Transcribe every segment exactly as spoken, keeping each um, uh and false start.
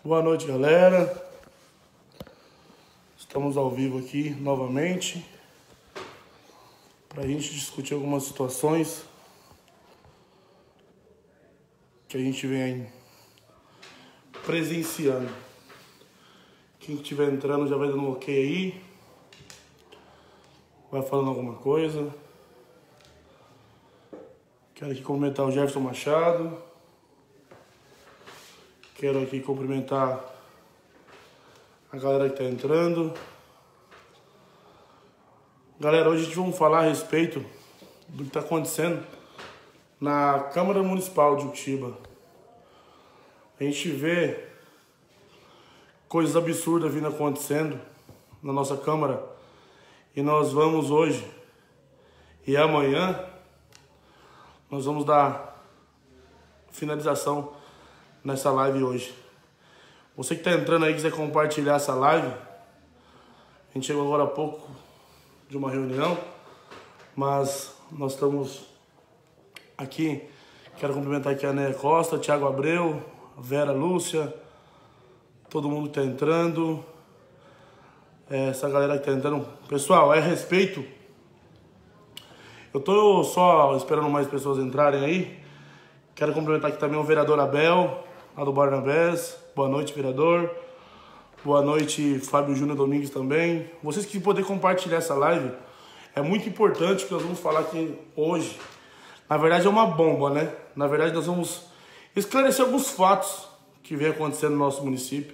Boa noite, galera. Estamos ao vivo aqui novamente para a gente discutir algumas situações que a gente vem presenciando. Quem estiver entrando já vai dando um ok aí, vai falando alguma coisa. Quero aqui cumprimentar o Jefferson Machado. Quero aqui cumprimentar a galera que tá entrando. Galera, hoje a gente vai falar a respeito do que tá acontecendo na Câmara Municipal de Utiba. A gente vê coisas absurdas vindo acontecendo na nossa Câmara. E nós vamos hoje e amanhã nós vamos dar finalização nessa live hoje. Você que está entrando aí, quiser compartilhar essa live. A gente chegou agora há pouco de uma reunião, mas nós estamos aqui. Quero cumprimentar aqui a Néia Costa, Thiago Abreu, a Vera Lúcia, todo mundo que está entrando, essa galera que está entrando. Pessoal, é respeito. Eu tô só esperando mais pessoas entrarem aí. Quero cumprimentar aqui também o vereador Abel, lá do Barnabés. Boa noite, vereador. Boa noite, Fábio Júnior Domingues também. Vocês que poderem compartilhar essa live, é muito importante que nós vamos falar aqui hoje. Na verdade é uma bomba, né? Na verdade nós vamos esclarecer alguns fatos que vem acontecendo no nosso município.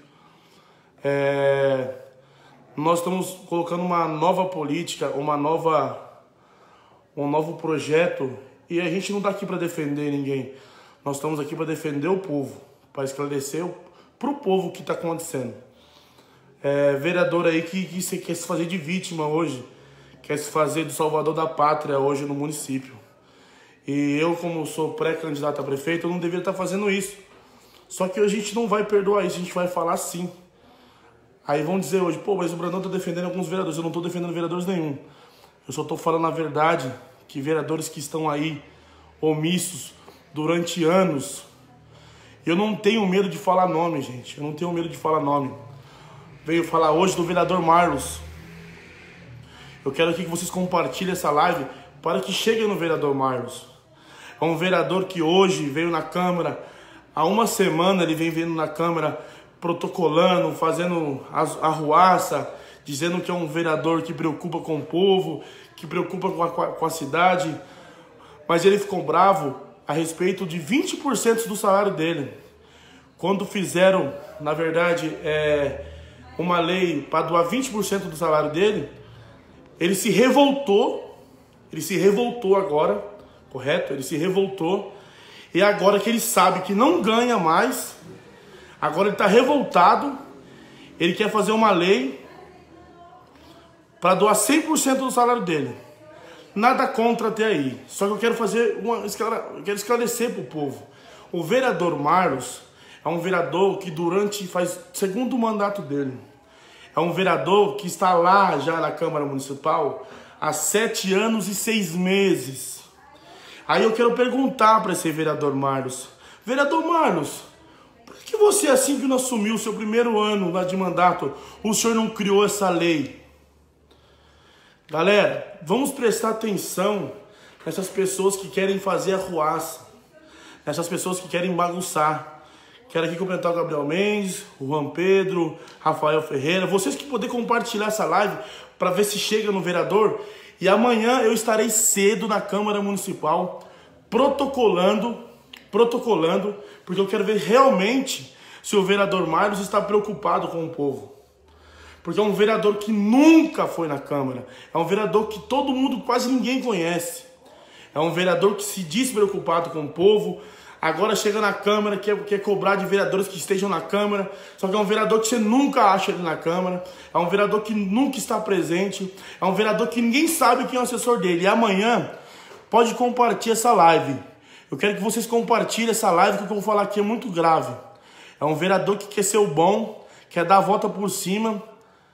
É... Nós estamos colocando uma nova política, uma nova... um novo projeto, e a gente não está aqui para defender ninguém. Nós estamos aqui para defender o povo, para esclarecer para o povo o que está acontecendo. É, vereador aí que, que se, quer se fazer de vítima hoje, quer se fazer de salvador da pátria hoje no município. E eu, como sou pré-candidato a prefeito, eu não deveria estar fazendo isso. Só que a gente não vai perdoar isso, a gente vai falar sim. Aí vão dizer hoje, pô, mas o Brandão está defendendo alguns vereadores. Eu não estou defendendo vereadores nenhum. Eu só estou falando a verdade, que vereadores que estão aí omissos durante anos. Eu não tenho medo de falar nome, gente. Eu não tenho medo de falar nome. Veio falar hoje do vereador Marlos. Eu quero aqui que vocês compartilhem essa live para que chegue no vereador Marlos. É um vereador que hoje veio na Câmara. Há uma semana ele vem vindo na Câmara protocolando, fazendo arruaça, dizendo que é um vereador que preocupa com o povo, que preocupa com a, com a cidade, mas ele ficou bravo a respeito de vinte por cento do salário dele. Quando fizeram, na verdade, é, uma lei para doar vinte por cento do salário dele, ele se revoltou, ele se revoltou agora, correto? Ele se revoltou, e agora que ele sabe que não ganha mais, agora ele está revoltado, ele quer fazer uma lei para doar cem por cento do salário dele. Nada contra até aí. Só que eu quero fazer uma, eu quero esclarecer para o povo. O vereador Marlos é um vereador que durante faz segundo mandato dele. É um vereador que está lá já na Câmara Municipal há sete anos e seis meses. Aí eu quero perguntar para esse vereador Marlos: vereador Marlos, por que você, assim que não assumiu o seu primeiro ano lá de mandato, o senhor não criou essa lei? Galera, vamos prestar atenção nessas pessoas que querem fazer arruaça, nessas pessoas que querem bagunçar. Quero aqui cumprimentar o Gabriel Mendes, o Juan Pedro, Rafael Ferreira, vocês que poderem compartilhar essa live para ver se chega no vereador. E amanhã eu estarei cedo na Câmara Municipal protocolando, protocolando, porque eu quero ver realmente se o vereador Marlos está preocupado com o povo. Porque é um vereador que nunca foi na Câmara. É um vereador que todo mundo, quase ninguém conhece. É um vereador que se diz preocupado com o povo. Agora chega na Câmara, quer, quer cobrar de vereadores que estejam na Câmara. Só que é um vereador que você nunca acha ele na Câmara. É um vereador que nunca está presente. É um vereador que ninguém sabe quem é o assessor dele. E amanhã, pode compartilhar essa live. Eu quero que vocês compartilhem essa live, que o que eu vou falar aqui é muito grave. É um vereador que quer ser o bom, quer dar a volta por cima,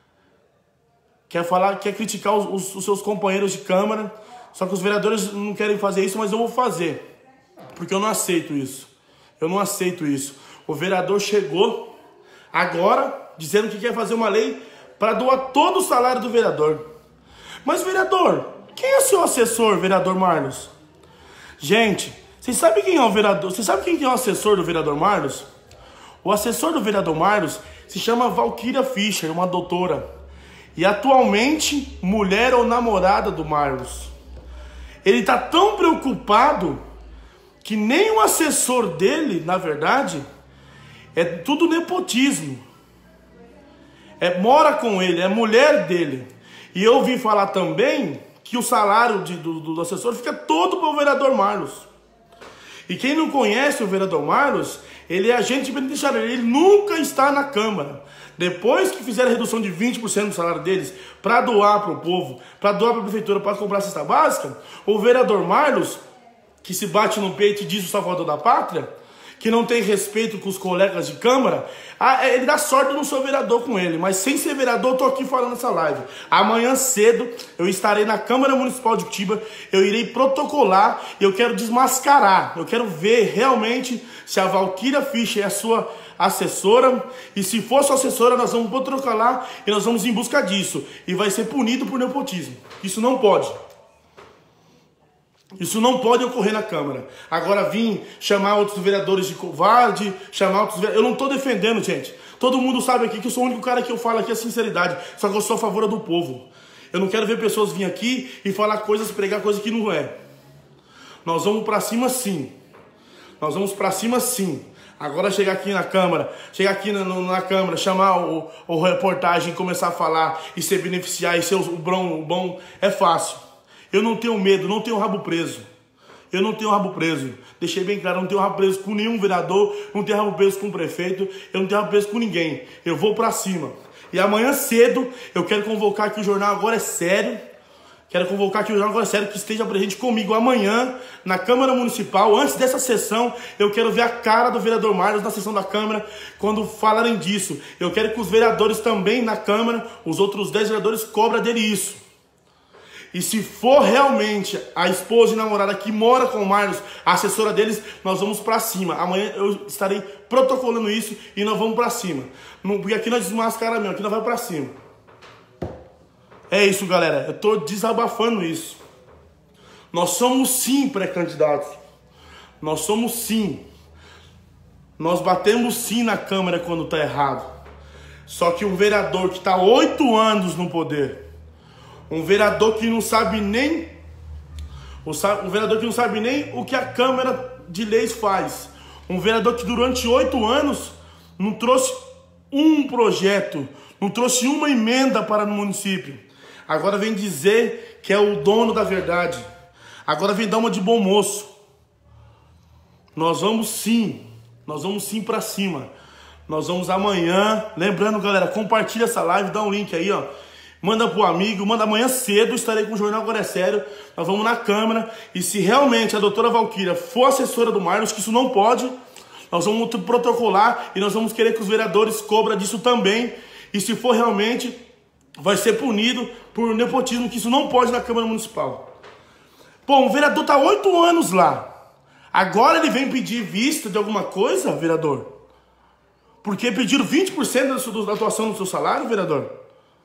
quer falar, quer criticar os, os, os seus companheiros de Câmara. Só que os vereadores não querem fazer isso, mas eu vou fazer. Porque eu não aceito isso. Eu não aceito isso. O vereador chegou Agora, dizendo que quer fazer uma lei para doar todo o salário do vereador. Mas, vereador, quem é seu assessor, vereador Marlos? Gente, vocês sabem quem é o vereador? Vocês sabem quem é o assessor do vereador Marlos? O assessor do vereador Marlos se chama Valquíria Fischer, uma doutora. E atualmente, mulher ou namorada do Marlos. Ele está tão preocupado que nem o assessor dele, na verdade, é tudo nepotismo. É, mora com ele, é mulher dele. E eu ouvi falar também que o salário de, do, do assessor fica todo para o vereador Marlos. E quem não conhece o vereador Marlos, ele é agente penitenciário, ele nunca está na Câmara. Depois que fizeram a redução de vinte por cento do salário deles para doar para o povo, para doar para a prefeitura, para comprar a cesta básica, o vereador Marlos, que se bate no peito e diz o salvador da pátria, que não tem respeito com os colegas de Câmara, ele dá sorte de não ser vereador com ele, mas sem ser vereador eu tô aqui falando essa live. Amanhã cedo eu estarei na Câmara Municipal de Uctiba, eu irei protocolar e eu quero desmascarar, eu quero ver realmente se a Valquíria Fischer é a sua assessora, e se for sua assessora nós vamos protocolar e nós vamos em busca disso, e vai ser punido por nepotismo. Isso não pode. Isso não pode ocorrer na Câmara. Agora vim chamar outros vereadores de covarde, chamar outros vereadores... Eu não estou defendendo, gente. Todo mundo sabe aqui que eu sou o único cara que eu falo aqui a sinceridade. Só que eu sou a favor do povo. Eu não quero ver pessoas vir aqui e falar coisas, pregar coisas que não é. Nós vamos pra cima sim. Nós vamos pra cima sim. Agora chegar aqui na Câmara, chegar aqui na, na Câmara, chamar o, o reportagem, começar a falar e se beneficiar e ser o bom, o bom, é fácil. Eu não tenho medo, não tenho rabo preso. Eu não tenho rabo preso. Deixei bem claro, eu não tenho rabo preso com nenhum vereador, não tenho rabo preso com o prefeito, eu não tenho rabo preso com ninguém. Eu vou pra cima. E amanhã cedo eu quero convocar aqui o jornal Agora é Sério. Quero convocar aqui o jornal Agora é Sério que esteja presente comigo amanhã na Câmara Municipal. Antes dessa sessão, eu quero ver a cara do vereador Marlos na sessão da Câmara quando falarem disso. Eu quero que os vereadores também na Câmara, os outros dez vereadores, cobrem dele isso. E se for realmente a esposa e namorada que mora com o Marlos, a assessora deles, nós vamos pra cima. Amanhã eu estarei protocolando isso e nós vamos pra cima. Porque aqui nós desmascaramos mesmo, aqui nós vamos pra cima. É isso, galera. Eu tô desabafando isso. Nós somos sim pré-candidatos. Nós somos sim. Nós batemos sim na Câmara quando tá errado. Só que um vereador que tá oito anos no poder... Um vereador que não sabe nem um vereador que não sabe nem o que a Câmara de Leis faz. Um vereador que durante oito anos não trouxe um projeto, não trouxe uma emenda para o município. Agora vem dizer que é o dono da verdade. Agora vem dar uma de bom moço. Nós vamos sim, nós vamos sim para cima. Nós vamos amanhã. Lembrando, galera, compartilha essa live, dá um link aí, ó. Manda pro amigo, manda amanhã cedo, estarei com o Jornal Agora é Sério. Nós vamos na Câmara. E se realmente a doutora Valquíria for assessora do Marlos, que isso não pode, nós vamos protocolar e nós vamos querer que os vereadores cobrem disso também. E se for realmente, vai ser punido por nepotismo, que isso não pode na Câmara Municipal. Pô, um vereador tá oito anos lá. Agora ele vem pedir vista de alguma coisa, vereador? Porque pediram vinte por cento da atuação do seu salário, vereador?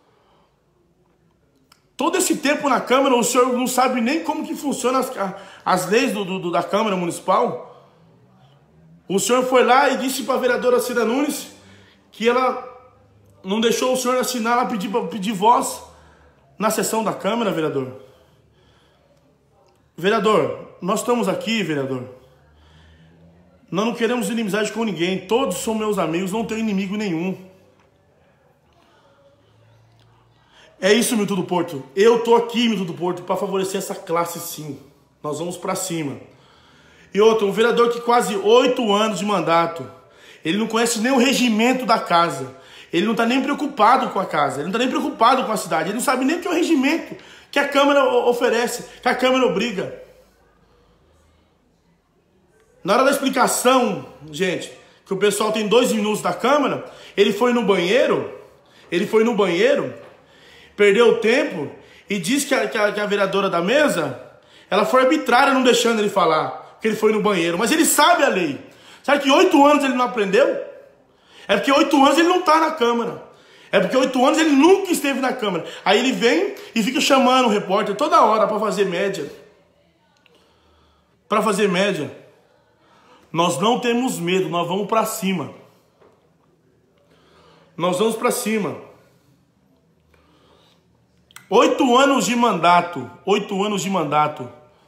Todo esse tempo na Câmara, o senhor não sabe nem como que funcionam as, as leis do, do, da Câmara Municipal? O senhor foi lá e disse para a vereadora Cida Nunes que ela não deixou o senhor assinar lá, pedir, pedir voz na sessão da Câmara, vereador. Vereador, nós estamos aqui, vereador. Nós não queremos inimizade com ninguém. Todos são meus amigos, não tenho inimigo nenhum. É isso, Milton do Porto. Eu tô aqui, Milton do Porto, para favorecer essa classe, sim. Nós vamos para cima. E outro, um vereador que quase oito anos de mandato, ele não conhece nem o regimento da casa. Ele não está nem preocupado com a casa. Ele não está nem preocupado com a cidade. Ele não sabe nem o que é o regimento que a Câmara oferece, que a Câmara obriga. Na hora da explicação, gente, que o pessoal tem dois minutos da Câmara, ele foi no banheiro, ele foi no banheiro... Perdeu o tempo e disse que a, que, a, que a vereadora da mesa, ela foi arbitrária não deixando ele falar, que ele foi no banheiro. Mas ele sabe a lei. Sabe que oito anos ele não aprendeu? É porque oito anos ele não está na Câmara. É porque oito anos ele nunca esteve na Câmara. Aí ele vem e fica chamando o repórter toda hora para fazer média. Para fazer média. Nós não temos medo, nós vamos para cima. Nós vamos para cima. Oito anos de mandato. Oito anos de mandato.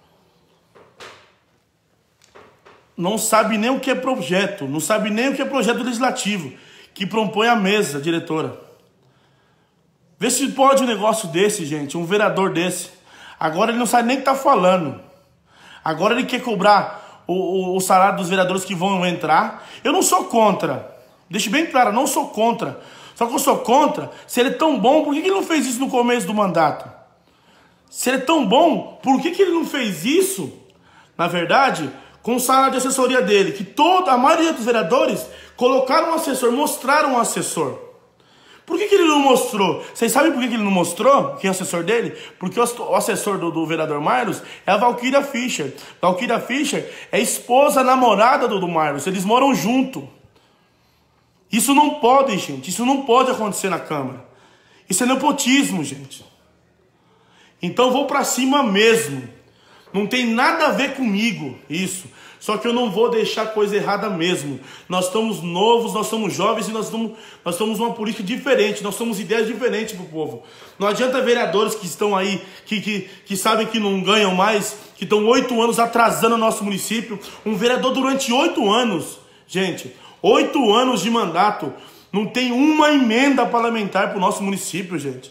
Não sabe nem o que é projeto. Não sabe nem o que é projeto legislativo. Que propõe a mesa, diretora. Vê se pode um negócio desse, gente. Um vereador desse. Agora ele não sabe nem o que está falando. Agora ele quer cobrar o, o, o salário dos vereadores que vão entrar. Eu não sou contra. Deixe bem claro, não sou contra. Só que eu sou contra. Se ele é tão bom, por que ele não fez isso no começo do mandato? Se ele é tão bom, por que ele não fez isso, na verdade, com o salário de assessoria dele? Que toda, a maioria dos vereadores colocaram um assessor, mostraram um assessor. Por que, que ele não mostrou? Vocês sabem por que, que ele não mostrou? Quem é o assessor dele? Porque o assessor do, do vereador Marlos é a Valquíria Fischer. Valquíria Fischer é esposa, namorada do, do Marlos. Eles moram junto. Isso não pode, gente. Isso não pode acontecer na Câmara. Isso é nepotismo, gente. Então eu vou pra cima mesmo. Não tem nada a ver comigo isso. Só que eu não vou deixar coisa errada mesmo. Nós estamos novos, nós somos jovens e nós estamos, nós somos uma política diferente. Nós somos ideias diferentes para o povo. Não adianta vereadores que estão aí, que, que, que sabem que não ganham mais, que estão oito anos atrasando o nosso município. Um vereador durante oito anos, gente, oito anos de mandato, não tem uma emenda parlamentar para o nosso município, gente.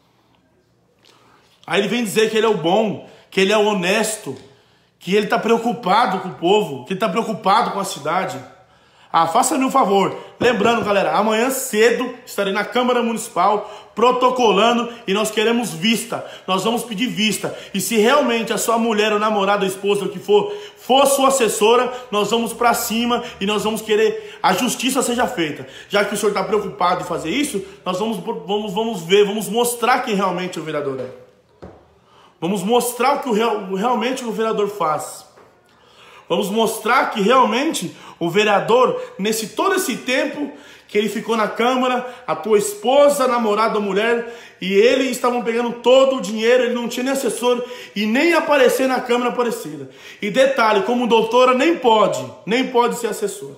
Aí ele vem dizer que ele é o bom, que ele é o honesto, que ele está preocupado com o povo, que ele está preocupado com a cidade. Ah, faça-me um favor. Lembrando, galera, amanhã cedo estarei na Câmara Municipal protocolando e nós queremos vista. Nós vamos pedir vista. E se realmente a sua mulher, ou namorada, ou esposa, ou o que for, for sua assessora, nós vamos para cima e nós vamos querer a justiça seja feita. Já que o senhor está preocupado em fazer isso, nós vamos, vamos, vamos ver, vamos mostrar quem realmente é o vereador é. Vamos mostrar o que o real, realmente o vereador faz. Vamos mostrar que realmente o vereador, nesse todo esse tempo que ele ficou na Câmara, a tua esposa, namorada, mulher, e ele estavam pegando todo o dinheiro, ele não tinha nem assessor e nem aparecer na Câmara Aparecida. E detalhe, como doutora nem pode, nem pode ser assessor.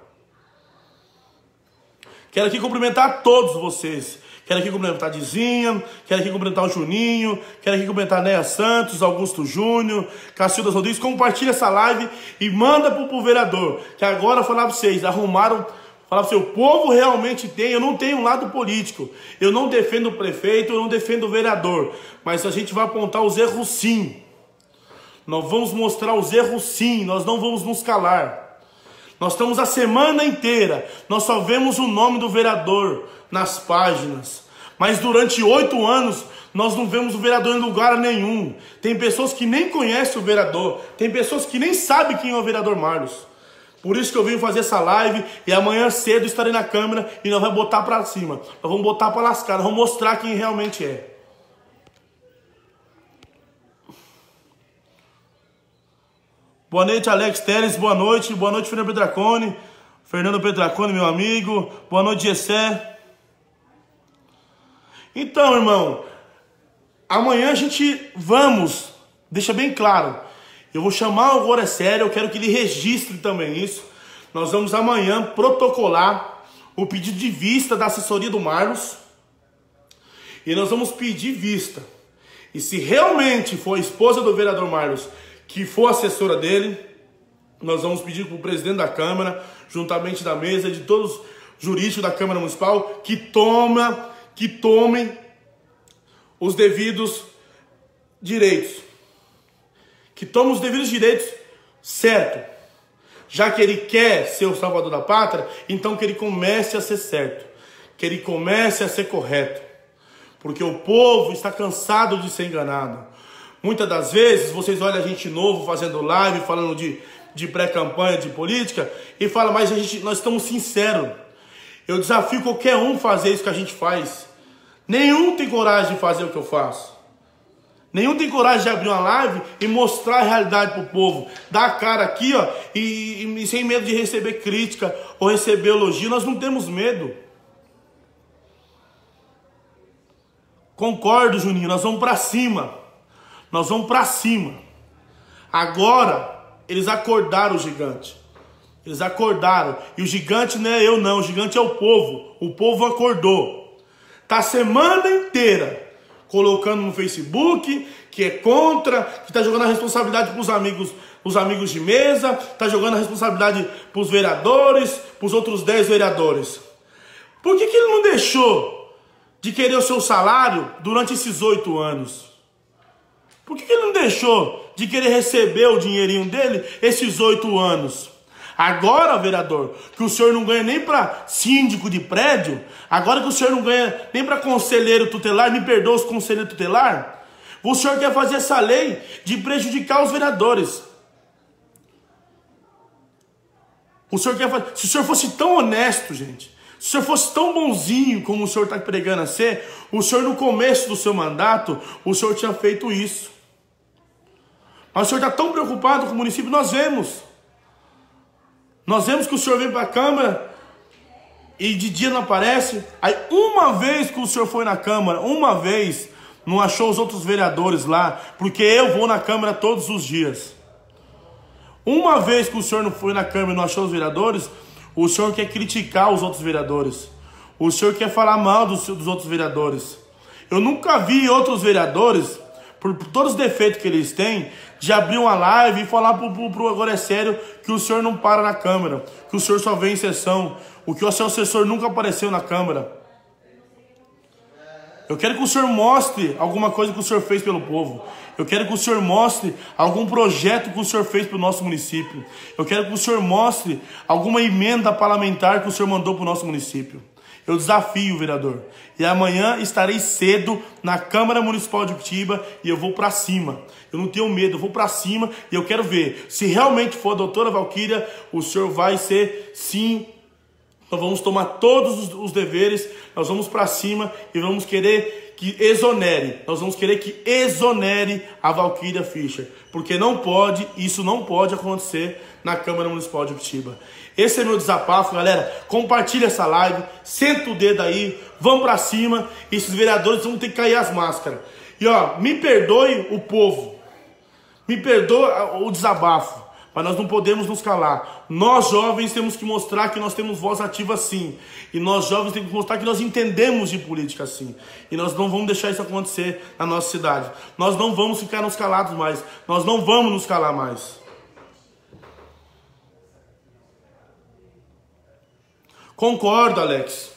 Quero aqui cumprimentar a todos vocês. Quero aqui cumprimentar a Dizinha, quero aqui cumprimentar o Juninho, quero aqui cumprimentar a Néia Santos, Augusto Júnior, Cacildas Rodrigues. Compartilha essa live e manda pro, pro vereador. Que agora, falar pra vocês, arrumaram, falar pra vocês, o povo realmente tem, eu não tenho um lado político. Eu não defendo o prefeito, eu não defendo o vereador. Mas a gente vai apontar os erros sim. Nós vamos mostrar os erros sim, nós não vamos nos calar. Nós estamos a semana inteira, nós só vemos o nome do vereador nas páginas. Mas durante oito anos, nós não vemos o vereador em lugar nenhum. Tem pessoas que nem conhecem o vereador. Tem pessoas que nem sabem quem é o vereador Marlos. Por isso que eu vim fazer essa live. E amanhã cedo estarei na Câmara e nós vamos botar pra cima. Nós vamos botar pra lascar, nós vamos mostrar quem realmente é. Boa noite, Alex Teles. Boa noite. Boa noite, Fernando Petracone. Fernando Petracone, meu amigo. Boa noite, Gessé. Então, irmão, amanhã a gente vamos, deixa bem claro, eu vou chamar o Agora é Sério, eu quero que ele registre também isso. Nós vamos amanhã protocolar o pedido de vista da assessoria do Marlos e nós vamos pedir vista. E se realmente for a esposa do vereador Marlos que for assessora dele, nós vamos pedir para o presidente da Câmara, juntamente da mesa, de todos os jurídicos da Câmara Municipal, que toma... que tomem os devidos direitos. Que tomem os devidos direitos certo. Já que ele quer ser o salvador da pátria, então que ele comece a ser certo. Que ele comece a ser correto. Porque o povo está cansado de ser enganado. Muitas das vezes, vocês olham a gente novo fazendo live, falando de, de pré-campanha, de política, e fala, mas a gente, nós estamos sinceros. Eu desafio qualquer um a fazer isso que a gente faz. Nenhum tem coragem de fazer o que eu faço. Nenhum tem coragem de abrir uma live e mostrar a realidade pro povo. Dar a cara aqui, ó, e, e sem medo de receber crítica ou receber elogio. Nós não temos medo. Concordo, Juninho, nós vamos pra cima. Nós vamos pra cima. Agora, eles acordaram o gigante. Eles acordaram. E o gigante não é eu não, o gigante é o povo. O povo acordou. Tá a semana inteira colocando no Facebook que é contra, que tá jogando a responsabilidade pros amigos, os amigos de mesa, tá jogando a responsabilidade pros vereadores, pros outros dez vereadores. Por que que ele não deixou de querer o seu salário durante esses oito anos? Por que que ele não deixou de querer receber o dinheirinho dele esses oito anos? Agora, vereador, que o senhor não ganha nem para síndico de prédio, agora que o senhor não ganha nem para conselheiro tutelar, me perdoa os conselheiros tutelar, o senhor quer fazer essa lei de prejudicar os vereadores. O senhor quer fazer... Se o senhor fosse tão honesto, gente, se o senhor fosse tão bonzinho como o senhor está pregando a ser, o senhor no começo do seu mandato, o senhor tinha feito isso. Mas o senhor está tão preocupado com o município, nós vemos. Nós vemos que o senhor vem para a Câmara e de dia não aparece. Aí uma vez que o senhor foi na Câmara, uma vez, não achou os outros vereadores lá, porque eu vou na Câmara todos os dias. Uma vez que o senhor não foi na Câmara e não achou os vereadores, o senhor quer criticar os outros vereadores. O senhor quer falar mal dos, dos outros vereadores. Eu nunca vi outros vereadores, por, por todos os defeitos que eles têm, de abrir uma live e falar pro, pro, pro agora é sério que o senhor não para na Câmara, que o senhor só vem em sessão, o que o seu assessor nunca apareceu na Câmara. Eu quero que o senhor mostre alguma coisa que o senhor fez pelo povo. Eu quero que o senhor mostre algum projeto que o senhor fez para o nosso município. Eu quero que o senhor mostre alguma emenda parlamentar que o senhor mandou para o nosso município. Eu desafio, vereador. E amanhã estarei cedo na Câmara Municipal de Uquitiba e eu vou para cima. Eu não tenho medo, eu vou para cima e eu quero ver. Se realmente for a doutora Valquíria, o senhor vai ser, sim, nós vamos tomar todos os, os deveres, nós vamos para cima e vamos querer que exonere. Nós vamos querer que exonere a Valquíria Fischer. Porque não pode, isso não pode acontecer na Câmara Municipal de Uquitiba. Esse é meu desabafo, galera. Compartilha essa live, senta o dedo aí, vamos pra cima. E esses vereadores vão ter que cair as máscaras. E ó, me perdoe o povo, me perdoe o desabafo, mas nós não podemos nos calar. Nós jovens temos que mostrar que nós temos voz ativa sim. E nós jovens temos que mostrar que nós entendemos de política sim. E nós não vamos deixar isso acontecer na nossa cidade. Nós não vamos ficar nos calados mais. Nós não vamos nos calar mais. Concordo, Alex.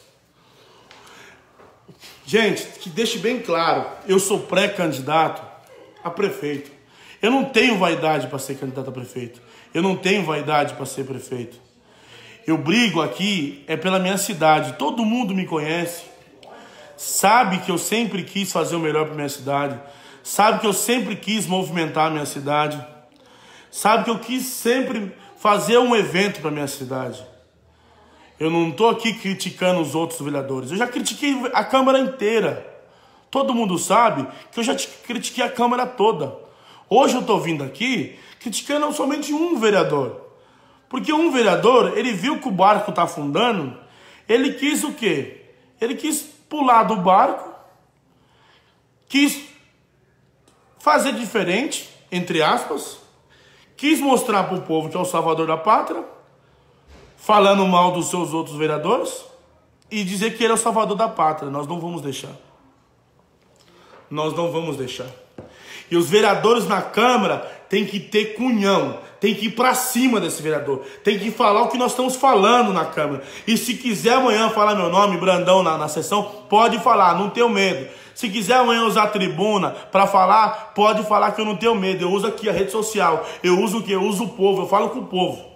Gente, que deixe bem claro, eu sou pré-candidato a prefeito. Eu não tenho vaidade para ser candidato a prefeito. Eu não tenho vaidade para ser prefeito. Eu brigo aqui é pela minha cidade. Todo mundo me conhece. Sabe que eu sempre quis fazer o melhor para minha cidade. Sabe que eu sempre quis movimentar a minha cidade. Sabe que eu quis sempre fazer um evento para minha cidade. Eu não estou aqui criticando os outros vereadores. Eu já critiquei a Câmara inteira. Todo mundo sabe que eu já critiquei a Câmara toda. Hoje eu estou vindo aqui criticando somente um vereador. Porque um vereador, ele viu que o barco está afundando, ele quis o quê? Ele quis pular do barco, quis fazer diferente, entre aspas, quis mostrar para o povo que é o salvador da pátria, falando mal dos seus outros vereadores, e dizer que ele é o salvador da pátria. Nós não vamos deixar. Nós não vamos deixar. E os vereadores na Câmara têm que ter cunhão, tem que ir para cima desse vereador, tem que falar o que nós estamos falando na Câmara. E se quiser amanhã falar meu nome, Brandão, na, na sessão, pode falar, não tenho medo. Se quiser amanhã usar a tribuna para falar, pode falar que eu não tenho medo. Eu uso aqui a rede social, eu uso o que? Eu uso o povo, eu falo com o povo.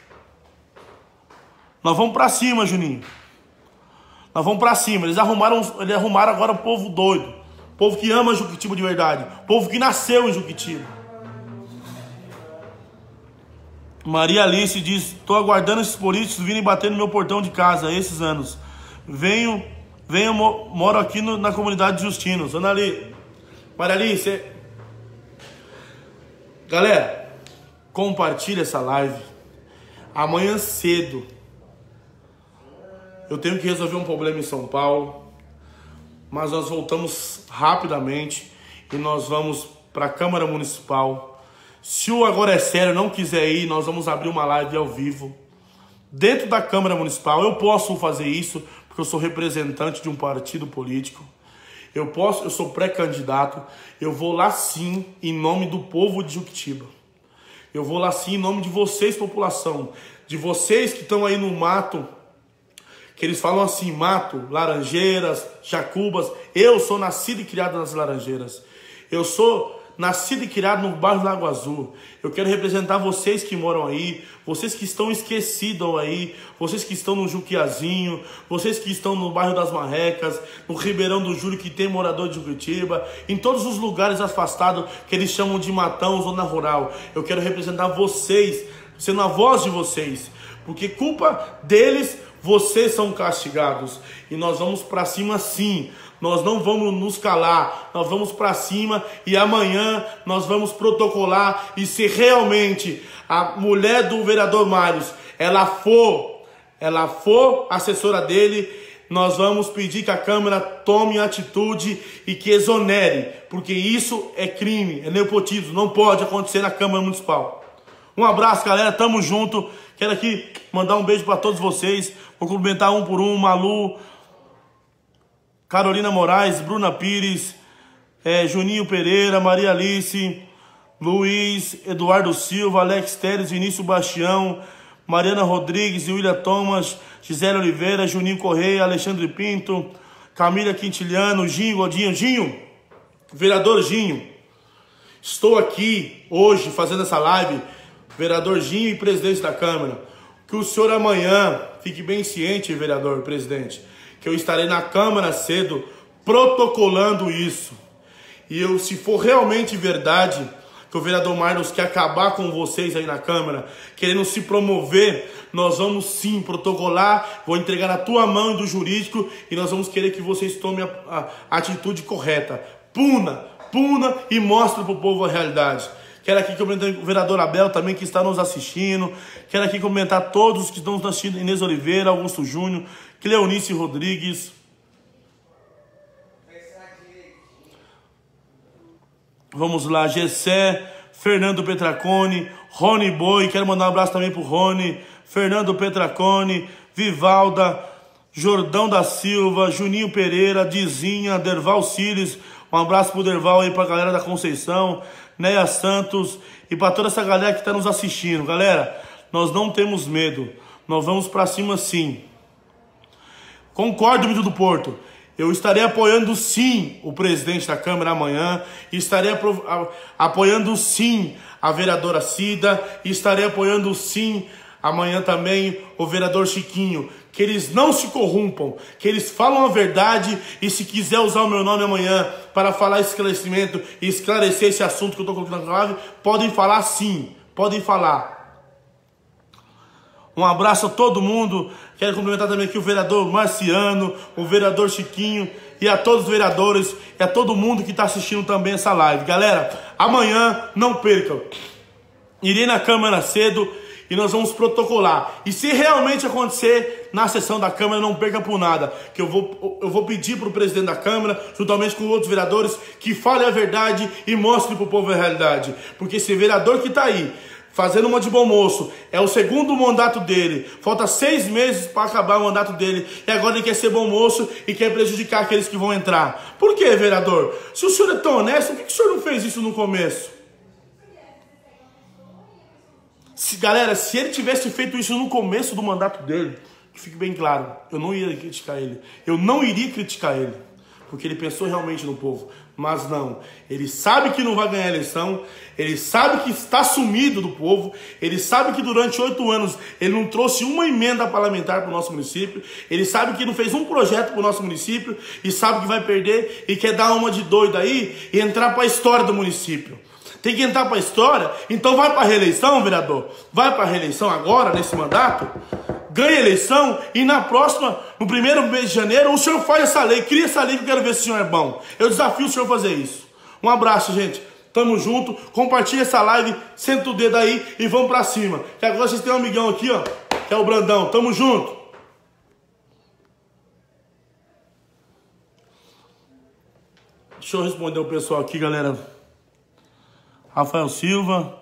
Nós vamos para cima, Juninho. Nós vamos para cima. Eles arrumaram, eles arrumaram agora o povo doido. Povo que ama Juquitiba de verdade. Povo que nasceu em Juquitiba. Maria Alice diz: estou aguardando esses políticos virem bater no meu portão de casa esses anos. Venho, venho moro aqui no, na comunidade de Justinos. Ana Ali, Maria Alice, Galera, compartilha essa live. Amanhã cedo eu tenho que resolver um problema em São Paulo, mas nós voltamos rapidamente e nós vamos para a Câmara Municipal. Se o Agora é Sério não quiser ir, nós vamos abrir uma live ao vivo dentro da Câmara Municipal. Eu posso fazer isso porque eu sou representante de um partido político. Eu posso, eu sou pré-candidato. Eu vou lá sim em nome do povo de Juquitiba. Eu vou lá sim em nome de vocês, população, de vocês que estão aí no mato, que eles falam assim, mato, Laranjeiras, Jacubas. Eu sou nascido e criado nas Laranjeiras. Eu sou nascido e criado no bairro Lago Azul. Eu quero representar vocês que moram aí, vocês que estão esquecidos aí, vocês que estão no Juquiazinho, vocês que estão no bairro das Marrecas, no Ribeirão do Júlio, que tem morador de Juquitiba, em todos os lugares afastados que eles chamam de Matão, zona rural. Eu quero representar vocês, sendo a voz de vocês, porque culpa deles, vocês são castigados. E nós vamos para cima sim. Nós não vamos nos calar, nós vamos para cima e amanhã nós vamos protocolar. E se realmente a mulher do vereador Marius, ela for, ela for assessora dele, nós vamos pedir que a Câmara tome atitude e que exonere, porque isso é crime, é nepotismo, não pode acontecer na Câmara Municipal. Um abraço, galera, tamo junto. Quero aqui mandar um beijo para todos vocês. Vou cumprimentar um por um, Malu, Carolina Moraes, Bruna Pires, é, Juninho Pereira, Maria Alice, Luiz, Eduardo Silva, Alex Teres, Vinícius Bastião, Mariana Rodrigues, William Thomas, Gisele Oliveira, Juninho Correia, Alexandre Pinto, Camila Quintiliano, Ginho Godinho. Ginho, vereador Ginho, estou aqui hoje fazendo essa live, vereador Ginho e presidente da Câmara, que o senhor amanhã, fique bem ciente, vereador, presidente, que eu estarei na Câmara cedo protocolando isso. E eu, se for realmente verdade que o vereador Marius quer acabar com vocês aí na Câmara, querendo se promover, nós vamos sim protocolar, vou entregar na tua mão e do jurídico e nós vamos querer que vocês tomem a, a atitude correta. Puna, puna e mostre para o povo a realidade. Quero aqui comentar o vereador Abel também, que está nos assistindo. Quero aqui comentar todos os que estão nos assistindo. Inês Oliveira, Augusto Júnior, Cleonice Rodrigues. Vamos lá, Gessé, Fernando Petracone, Rony Boi. Quero mandar um abraço também para o Rony. Fernando Petracone, Vivalda, Jordão da Silva, Juninho Pereira, Dizinha, Derval Cílios. Um abraço para o Derval aí, para a galera da Conceição. Neia Santos e para toda essa galera que está nos assistindo. Galera, nós não temos medo. Nós vamos para cima sim. Concordo, Vitor do Porto. Eu estarei apoiando sim o presidente da Câmara amanhã. Estarei apoiando sim a vereadora Cida. Estarei apoiando sim amanhã também o vereador Chiquinho. Que eles não se corrompam, que eles falam a verdade e se quiser usar o meu nome amanhã para falar esclarecimento e esclarecer esse assunto que eu estou colocando na live, podem falar sim, podem falar. Um abraço a todo mundo. Quero cumprimentar também aqui o vereador Marciano, o vereador Chiquinho e a todos os vereadores e a todo mundo que está assistindo também essa live. Galera, amanhã não percam. Irei na Câmara cedo e nós vamos protocolar. E se realmente acontecer na sessão da Câmara, não perca por nada. Que eu vou, eu vou pedir para o presidente da Câmara, juntamente com outros vereadores, que fale a verdade e mostre para o povo a realidade. Porque esse vereador que está aí, fazendo uma de bom moço, é o segundo mandato dele. Falta seis meses para acabar o mandato dele. E agora ele quer ser bom moço e quer prejudicar aqueles que vão entrar. Por quê, vereador? Se o senhor é tão honesto, por que o senhor não fez isso no começo? Se, galera, se ele tivesse feito isso no começo do mandato dele, que fique bem claro, eu não iria criticar ele. Eu não iria criticar ele, porque ele pensou realmente no povo. Mas não, ele sabe que não vai ganhar a eleição, ele sabe que está sumido do povo, ele sabe que durante oito anos ele não trouxe uma emenda parlamentar para o nosso município, ele sabe que não fez um projeto para o nosso município e sabe que vai perder e quer dar uma de doido aí e entrar para a história do município. Tem que entrar para a história, então vai para a reeleição, vereador. Vai para a reeleição agora, nesse mandato. Ganha a eleição e na próxima, no primeiro mês de janeiro, o senhor faz essa lei. Cria essa lei que eu quero ver se o senhor é bom. Eu desafio o senhor a fazer isso. Um abraço, gente. Tamo junto. Compartilha essa live, senta o dedo aí e vamos pra cima. Que agora vocês têm um amigão aqui, ó, que é o Brandão. Tamo junto. Deixa eu responder o pessoal aqui, galera. Rafael Silva,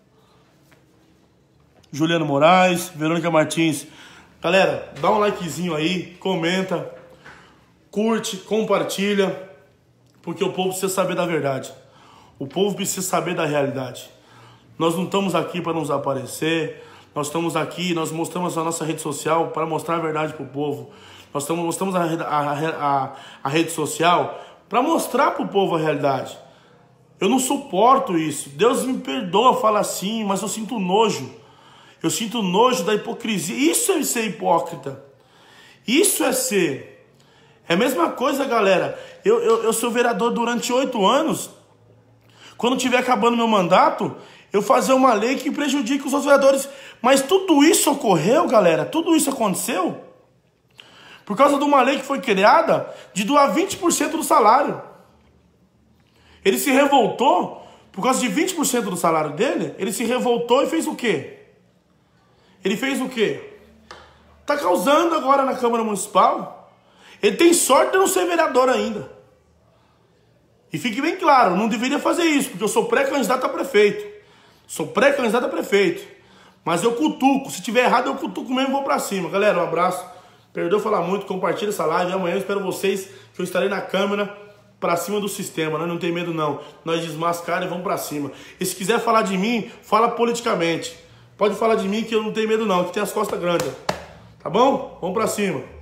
Juliano Moraes, Verônica Martins. Galera, dá um likezinho aí, comenta, curte, compartilha, porque o povo precisa saber da verdade. O povo precisa saber da realidade. Nós não estamos aqui para nos aparecer, nós estamos aqui, nós mostramos a nossa rede social para mostrar a verdade para o povo. Nós estamos, mostramos a, a, a, a rede social para mostrar para o povo a realidade. Eu não suporto isso. Deus me perdoa falar assim, mas eu sinto nojo. Eu sinto nojo da hipocrisia. Isso é ser hipócrita. Isso é ser. É a mesma coisa, galera. Eu, eu, eu sou vereador durante oito anos. Quando tiver acabando meu mandato, eu fazer uma lei que prejudique os outros vereadores. Mas tudo isso ocorreu, galera. Tudo isso aconteceu por causa de uma lei que foi criada de doar vinte por cento do salário. Ele se revoltou por causa de vinte por cento do salário dele. Ele se revoltou e fez o quê? Ele fez o quê? Tá causando agora na Câmara Municipal. Ele tem sorte de não ser vereador ainda. E fique bem claro, não deveria fazer isso, porque eu sou pré-candidato a prefeito. Sou pré-candidato a prefeito. Mas eu cutuco. Se tiver errado, eu cutuco mesmo e vou pra cima. Galera, um abraço. Perdoa falar muito, compartilha essa live. Amanhã eu espero vocês, que eu estarei na Câmara pra cima do sistema. Nós não tem medo não. Nós desmascara e vamos pra cima. E se quiser falar de mim, fala politicamente. Pode falar de mim que eu não tenho medo não, que tem as costas grandes. Tá bom? Vamos pra cima.